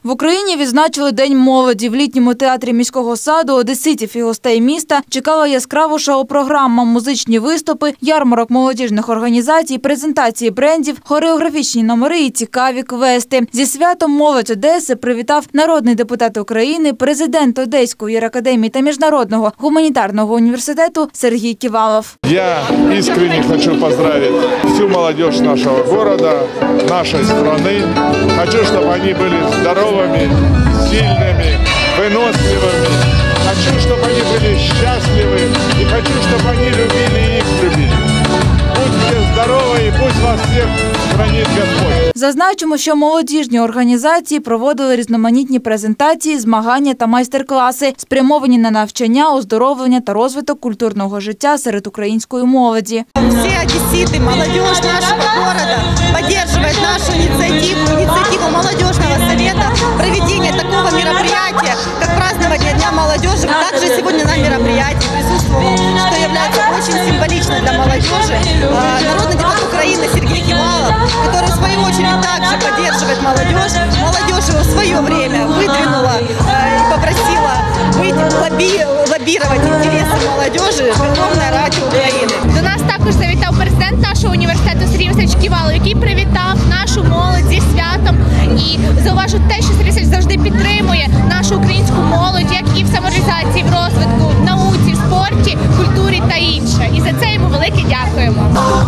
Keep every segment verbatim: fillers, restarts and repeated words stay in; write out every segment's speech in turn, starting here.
В Україні відзначили День молоді. В літньому театрі міського саду одеситів і гостей міста чекала яскрава шоу-програма, музичні виступи, ярмарок молодіжних організацій, презентації брендів, хореографічні номери і цікаві квести. Зі святом молодь Одеси привітав народний депутат України, президент Одеської юракадемії та Міжнародного гуманітарного університету Сергій Ківалов. Я искренне хочу поздравить всю молодежь нашего города, нашей страны. Хочу, чтобы они были здоровыми, сильными, выносливыми. Хочу, чтобы они были счастливы. И хочу, чтобы они любили и их любили. Будьте здоровы и пусть вас всех хранит Господь. Зазначимо, що молодіжні організації проводили різноманітні презентації, змагання та майстер-класи, спрямовані на навчання, оздоровлення та розвиток культурного життя серед української молоді. Всі одесити, молодіж нашого міста підтримують нашу ініціативу, ініціативу молодіжного совета, проведення такого мероприятия, як празднование Дня молодежи. Також сьогодні на мероприятии присутствовал, що є дуже символічно для молодежи, народний депутат України Сергій Ківалов, який в свою очередь также поддерживает молодежь. Молодежь его в свое время выдвинула и попросила быть, лобби, лоббировать интересы молодежи в Верховній Раді України. До нас також завітав президент нашого університету Сергій Васильович Ківалов, який привітав нашу молодь зі святом і зауважив те, що Сергій Васильович завжди підтримує нашу українську молодь, як і в самореалізації, в розвитку, в науці, в спорті, культурі та інше. І за це йому велике дякуємо.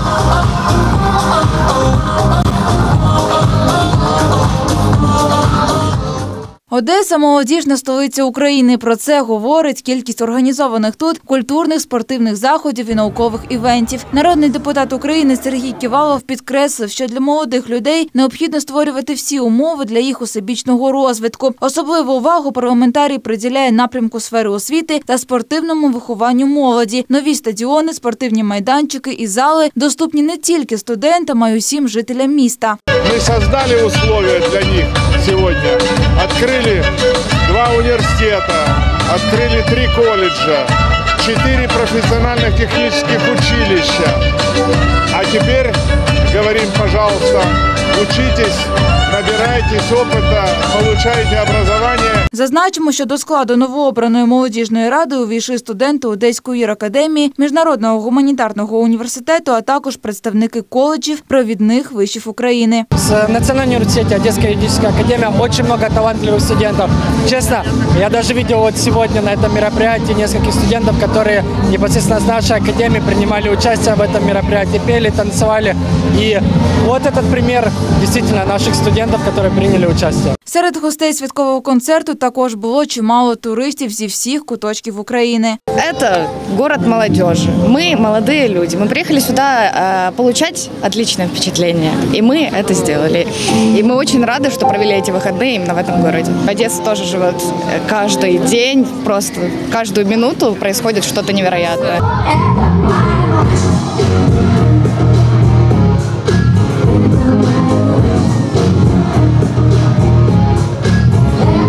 Одеса – молодіжна столиця України. Про це говорить кількість організованих тут культурних, спортивних заходів і наукових івентів. Народний депутат України Сергій Ківалов підкреслив, що для молодих людей необхідно створювати всі умови для їх усебічного розвитку. Особливу увагу парламентарій приділяє напрямку сфери освіти та спортивному вихованню молоді. Нові стадіони, спортивні майданчики і зали доступні не тільки студентам, а й усім жителям міста. Мы создали условия для них сегодня. Открыли два университета, открыли три колледжа, четыре профессиональных технических училища. А теперь говорим, пожалуйста, учитесь, набирайтесь опыта, получайте образование. Зазначимо, що до складу новообраної молодіжної ради увійшли студенти Одеської юракадемії, Міжнародного гуманітарного університету, а також представники коледжів провідних вишів України. В Национальном университете Одесская юридическая академия очень много талантливых студентов. Честно, я даже видел вот сегодня на этом мероприятии нескольких студентов, которые непосредственно с нашей академии принимали участие в этом мероприятии, пели, танцевали. И вот этот пример действительно наших студентов, которые приняли участие. Серед гостей святкового концерту також було чимало туристів зі всіх куточків України. Это город молодежи. Мы молодые люди. Мы приехали сюда э, получать отличное впечатление. И мы это сделали. И мы очень рады, что провели эти выходные именно в этом городе. Одесса тоже живет каждый день, просто каждую минуту происходит что-то невероятное.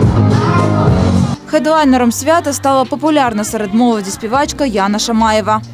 Хедлайнером свята стала популярна серед молоді співачка Яна Шамаєва.